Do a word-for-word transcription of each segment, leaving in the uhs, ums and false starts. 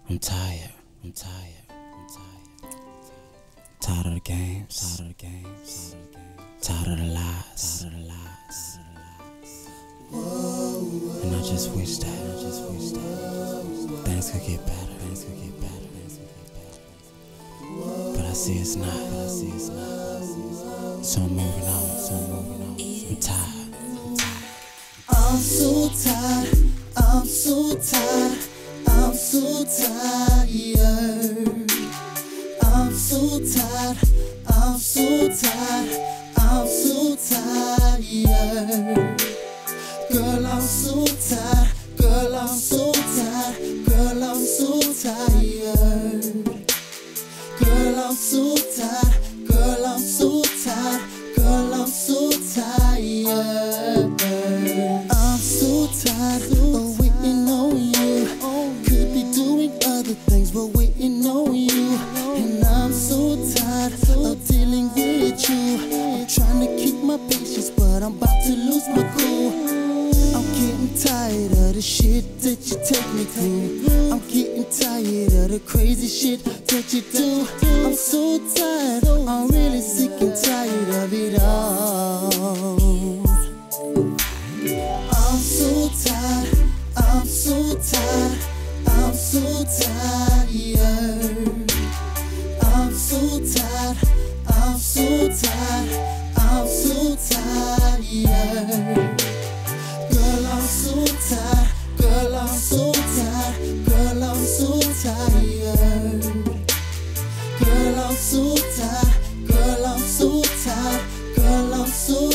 I'm tired, I'm tired, I'm tired. Tired of the games, tired of the games, tired of the lies, tired of the lies. And I just wish that, I just wish that things could get better, things could get better, things could get better. But I see it's not, but I see it's not. So I'm moving on, so I'm moving on. I'm tired, I'm tired. I'm so tired, I'm so tired, I'm so tired. I'm so tired, I'm so tired, I'm so tired. Girl, I'm so tired, girl, I'm so tired, girl, I'm so tired. Girl, I'm so tired, girl, I'm so tired, girl, I'm so tired. I'm so tired of waiting on you. Could be doing other things, but waiting on you. And I'm so tired of dealing with you. I'm trying to keep my patience, but I'm about to lose my cool. I'm getting tired of the shit that you take me through. I'm getting tired of the crazy shit that you do. I'm so tired, I'm really sick and tired of it all. I'm so tired, I'm so tired, I'm so tired. I'm so tired, I'm so tired, I'm so tired. Girl, I'm so tired, girl, I'm so tired, girl, I'm so tired. Girl, I'm so tired, girl, I'm so tired, girl, I'm so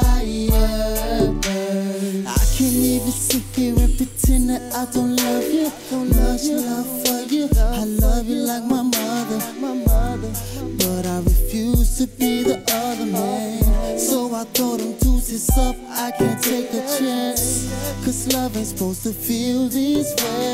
tired. I can't even sit here and pretend that I don't love you. Much love for you, I love you like my mother, my mother. But I refuse to be the other man. So I throw them deuces up, I can't take a chance. Cause love ain't supposed to feel this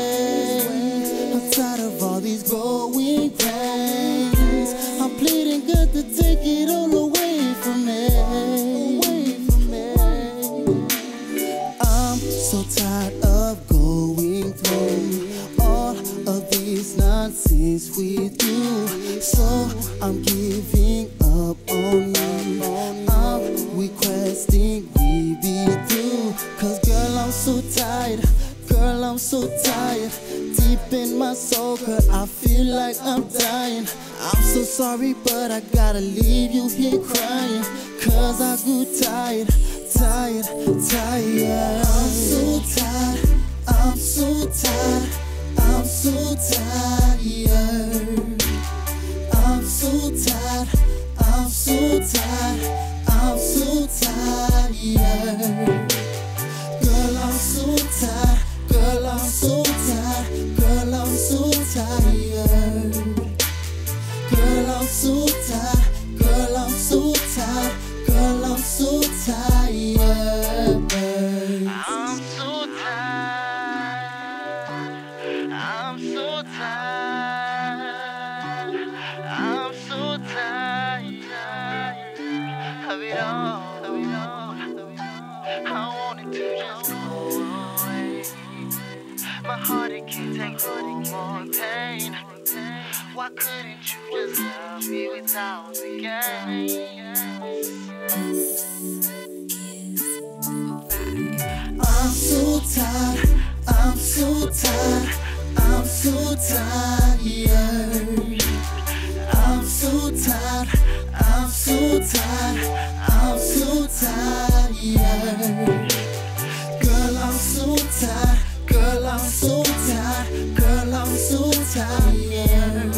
way. I'm tired of all these growing pains. I'm pleading good to take it all away from me. Away from me. I'm so tired of going through all of this nonsense with you. So I'm giving up on you. I'm requesting we be through. Cause girl, I'm so tired. Girl, I'm so tired. Deep in my soul, girl, I feel like I'm dying. I'm so sorry, but I gotta leave you here crying. Cause I grew tired, tired, tired. I'm so tired, I'm so tired, I'm so tired. I'm so tired, I'm so tired, I'm so tired. Girl, I'm so tired, girl, I'm so tired, girl, I'm so tired. Girl, I'm so tired, girl, I'm so tired, girl, I'm so tired. I'm so tired, I'm so tired, I'm so tired of it all, of it all, of it all. I wanted to just go away. My heart, it can't take no more pain. Why couldn't you just love me without the games? I'm so tired, I'm so tired, I'm so tired. I'm so tired, I'm so tired, I'm so tired. Girl, I'm so tired, girl, I'm so tired, girl, I'm so tired.